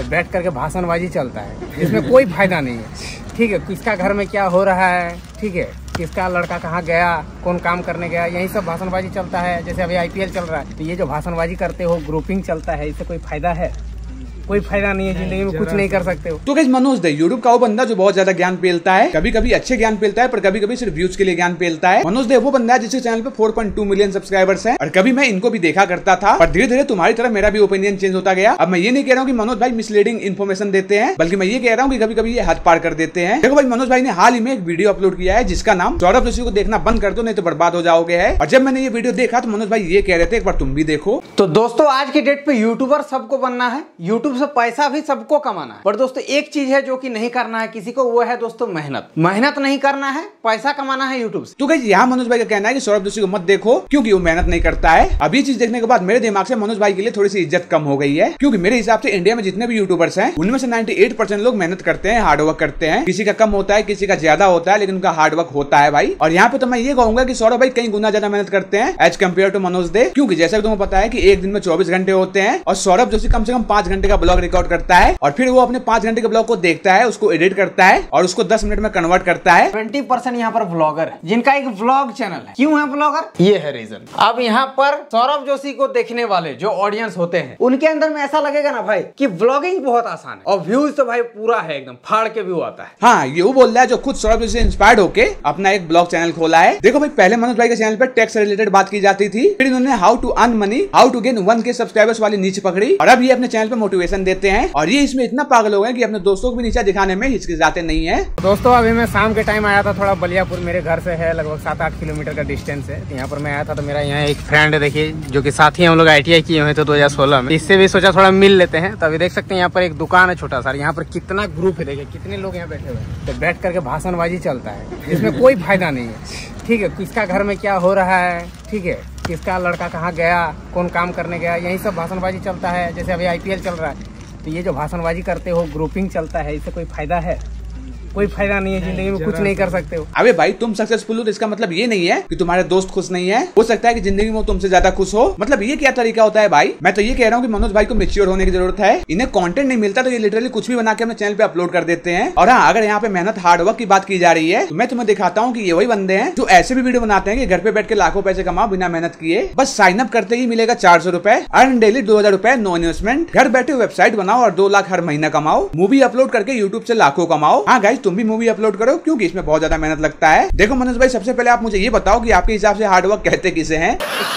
तो बैठ करके भाषणबाजी चलता है, इसमें कोई फायदा नहीं है। ठीक है, किसका घर में क्या हो रहा है, ठीक है, किसका लड़का कहाँ गया, कौन काम करने गया, यही सब भाषणबाजी चलता है। जैसे अभी IPL चल रहा है, तो ये जो भाषणबाजी करते हो, ग्रुपिंग चलता है, इससे कोई फायदा है? कोई फायदा नहीं है, जिंदगी में कुछ नहीं कर सकते हो। तो गाइस मनोज दे यूट्यूब का वो बंदा जो बहुत ज्यादा ज्ञान पेलता है, कभी कभी अच्छे ज्ञान पेलता है, पर कभी कभी सिर्फ व्यूज के लिए ज्ञान पेलता है। मनोज दे वो बंदा है जिसके चैनल पे 4.2 मिलियन सब्सक्राइबर्स हैं, और कभी मैं इनको भी देखा करता था, पर धीरे धीरे तुम्हारी तरह मेरा भी ओपिनियन चेंज होता गया। अब मैं ये नहीं कह रहा हूँ कि मनोज भाई मिसलीडिंग इन्फॉर्मेशन देते हैं, बल्कि मैं ये कह रहा हूँ कि कभी कभी ये हद पार कर देते हैं। देखो भाई, मनोज भाई ने हाल ही में एक वीडियो अपलोड किया है जिसका नाम सौरभ जोशी को देखना बंद कर दो नहीं तो बर्बाद हो जाओगे है। और जब मैंने ये वीडियो देखा तो मनोज भाई ये कह रहे थे एक बार तुम भी देखो। तो दोस्तों, आज की डेट पे यूट्यूबर सबको बनना है, यूट्यूब से पैसा भी सबको कमाना है, पर दोस्तों एक चीज है जो कि नहीं करना है किसी को, वो है दोस्तों मेहनत। मेहनत नहीं करना है, पैसा कमाना है यूट्यूब से। तो गाइस यहाँ मनोज भाई का कहना है कि सौरभ जोशी को मत देखो क्योंकि वो मेहनत नहीं करता है। अब ये चीज देखने के बाद मेरे दिमाग से मनोज भाई के लिए थोड़ी सी इज्जत कम हो गई है, क्योंकि मेरे हिसाब से इंडिया में जितने भी यूट्यूबर्स हैं उनमें से 98% लोग मेहनत करते हैं, हार्डवर्क करते हैं। किसी का कम होता है, किसी का ज्यादा होता है, लेकिन उनका हार्डवर्क होता है भाई। और यहाँ पे तो मैं ये कहूंगा कि सौरभ भाई कई गुना ज्यादा मेहनत करते हैं as compare to Manoj Dey, क्योंकि जैसा कि तुम्हें पता है कि एक दिन में 24 घंटे होते हैं और सौरभ जोशी कम से कम 5 घंटे का ब्लॉग रिकॉर्ड करता है, और फिर वो अपने 5 घंटे के ब्लॉग को देखता है, उसको एडिट करता है और उसको 10 मिनट में कन्वर्ट करता है। 20% यहाँ पर ब्लॉगर है जिनका एक व्लॉग चैनल है। क्यों है ब्लॉगर? ये है रीजन। अब यहाँ पर सौरभ जोशी को देखने वाले जो ऑडियंस होते हैं उनके अंदर में ऐसा लगेगा ना भाई कि व्लॉगिंग बहुत आसान है, और व्यूज तो भाई पूरा है, एकदम फाड़ के व्यू आता है। हाँ, ये वो बोल रहा है जो खुद सौरभ जोशी से इंस्पायर्ड होके अपना एक ब्लॉग चैनल खोला है। देखो भाई, पहले मनोज भाई के चैनल पर टैक्स से रिलेटेड बात की जाती थी, फिर इन्होंने how to earn money, how to gain 1K subscribers वाली नीचे पकड़ी, और अब ये अपने चैनल पे मोटिवेशन देते हैं। और ये इसमें इतना पागल हो गए कि अपने दोस्तों को भी नीचे दिखाने में हिचकिचाते नहीं है। दोस्तों, अभी मैं शाम के टाइम आया था, थोड़ा बलियापुर मेरे घर से है, लगभग 7-8 किलोमीटर का डिस्टेंस है। यहाँ पर मैं आया था तो मेरा यहाँ एक फ्रेंड है, देखिए, जो कि साथ ही हम लोग ITI किए हुए थे 2016 में, इससे भी सोचा थोड़ा मिल लेते हैं। तो अभी देख सकते हैं यहाँ पर एक दुकान है छोटा सा, यहाँ पर कितना ग्रुप है, देखिए कितने लोग यहाँ बैठे हुए हैं। तो बैठ करके भाषणबाजी चलता है, इसमें कोई फायदा नहीं है। ठीक है, किसका घर में क्या हो रहा है, ठीक है, किसका लड़का कहाँ गया, कौन काम करने गया, यही सब भाषणबाजी चलता है। जैसे अभी IPL चल रहा है, तो ये जो भाषणबाजी करते हो, ग्रुपिंग चलता है, इससे कोई फायदा है? कोई फायदा नहीं है, जिंदगी में कुछ नहीं कर सकते हो। अबे भाई, तुम सक्सेसफुल हो तो इसका मतलब ये नहीं है कि तुम्हारे दोस्त खुश नहीं है। हो सकता है कि जिंदगी में तुमसे ज्यादा खुश हो। मतलब ये क्या तरीका होता है भाई? मैं तो ये कह रहा हूँ कि मनोज भाई को मैच्योर होने की जरूरत है। इन्हें कंटेंट नहीं मिलता तो ये लिटरली कुछ भी बना के अपने चैनल पे अपलोड कर देते हैं। और हाँ, अगर यहाँ पे मेहनत हार्डवर्क की बात की जा रही है तो मैं तुम्हें दिखाता हूँ कि ये वही बंदे हैं जो ऐसे भी वीडियो बनाते हैं कि घर पे बैठ के लाखों पैसे कमाओ बिना मेहनत किए। बस साइन अप करते ही मिलेगा 400 रुपए, अर्न डेली 2000 रुपए, नो इन्वेस्टमेंट। घर बैठे वेबसाइट बनाओ और 2 लाख हर महीना कमाओ। मूवी अपलोड करके यूट्यूब से लाखों कमाओ। हाँ गाइस, तुम भी मूवी अपलोड करो क्योंकि इसमें बहुत ज्यादा मेहनत लगता है। देखो मनोज भाई, सबसे पहले आप मुझे ये बताओ कि आपके हिसाब से हार्डवर्क कहते किसे हैं?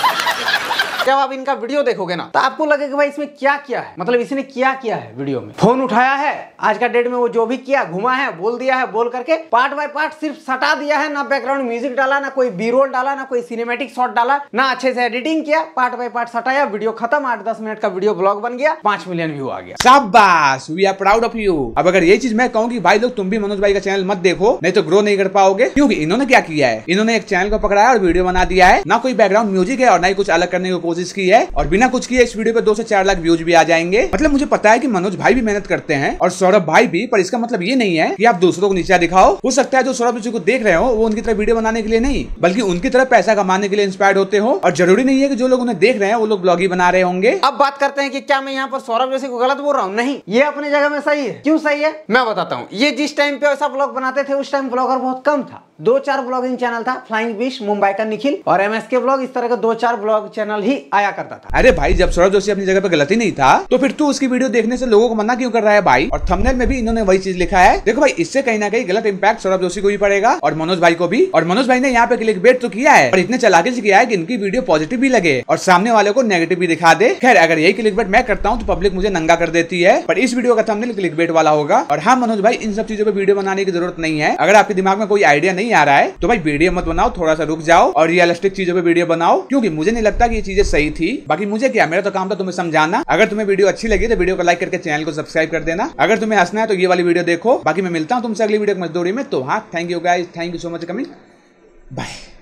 जब आप इनका वीडियो देखोगे ना तो आपको लगेगा भाई इसमें क्या किया है, मतलब इसने क्या किया है वीडियो में। फोन उठाया है, आज का डेट में वो जो भी किया, घुमा है, बोल दिया है, बोल करके पार्ट बाय पार्ट सिर्फ सटा दिया है। ना बैकग्राउंड म्यूजिक डाला, ना कोई बी रोल डाला, ना कोई सिनेमैटिक शॉट डाला, ना अच्छे से एडिटिंग किया, पार्ट बाय पार्ट सटाया, वीडियो खत्म, 8-10 मिनट का वीडियो ब्लॉग बन गया, 5 मिलियन व्यू आ गया। शाबाश, we are proud of you. अब अगर ये चीज मैं कहूँ कि भाई लोग तुम भी मनोज भाई का चैनल मत देखो, नहीं तो ग्रो नहीं कर पाओगे। क्योंकि इन्होंने क्या किया है, इन्होंने एक चैनल को पकड़ा है और वीडियो बना दिया है। ना कोई बैकग्राउंड म्यूजिक है और ना ही कुछ अलग करने की कोशिश की है, और बिना कुछ किए इस वीडियो पे 2 से 4 लाख व्यूज भी आ जाएंगे। मतलब मुझे पता है कि मनोज भाई भी मेहनत करते हैं और सौरभ भाई भी, पर इसका मतलब ये नहीं है कि आप दूसरों को नीचा दिखाओ। हो सकता है जो सौरभ जोशी को देख रहे हो वो उनकी तरह वीडियो बनाने के लिए नहीं, बल्कि उनकी तरह पैसा कमाने के लिए इंस्पायर्ड होते हो। और जरूरी नहीं है कि जो लोग उन्हें देख रहे हैं वो लोग ब्लॉग ही बना रहे होंगे। अब बात करते हैं कि क्या मैं यहाँ पर सौरभ जोशी को गलत बोल रहा हूँ? नहीं, ये अपनी जगह में सही है। क्यों सही है मैं बताता हूँ। ये जिस टाइम पे ऐसा ब्लॉग बनाते थे उस टाइम ब्लॉगर बहुत कम था, 2-4 ब्लॉगिंग चैनल था, फ्लाइंग फिश मुंबई का निखिल और MSK ब्लॉग, इस तरह का 2-4 ब्लॉग चैनल ही आया करता था। अरे भाई, जब सौरभ जोशी अपनी जगह पे गलती नहीं था तो फिर तू उसकी वीडियो देखने से लोगों को मना क्यों कर रहा है भाई? और थंबनेल में भी इन्होंने वही चीज लिखा है। देखो भाई, इससे कहीं ना कहीं गलत इंपैक्ट सौरभ जोशी को भी पड़ेगा और मनोज भाई को भी। और मनोज भाई ने यहाँ पे क्लिकबेट तो किया है और इतने चालाकी से किया है कि इनकी वीडियो पॉजिटिव भी लगे और सामने वाले को नेगेटिव भी दिखा दे। खैर, अगर यही क्लिकबेट मैं करता हूँ तो पब्लिक मुझे नंगा कर देती है, पर इस वीडियो का थंबनेल क्लिकबेट वाला होगा। और हाँ मनोज भाई, इन सब चीजों पे वीडियो बनाने की जरूरत नहीं है। अगर आपके दिमाग में कोई आइडिया नहीं आ रहा है तो भाई वीडियो मत बनाओ, थोड़ा सा रुक जाओ और रियलिस्टिक चीजों पे वीडियो बनाओ, क्योंकि मुझे नहीं लगता कि ये चीजें सही थी। बाकी मुझे क्या, मेरा तो काम था तुम्हें समझाना। अगर तुम्हें वीडियो अच्छी लगी तो वीडियो को लाइक करके चैनल को सब्सक्राइब कर देना। अगर तुम्हें हंसना है तो ये वाली वीडियो देखो। बाकी मैं मिलता हूँ तुमसे अगली वीडियो मजदूरी में। तो हाँ, thank you guys, thank you so much coming, bye.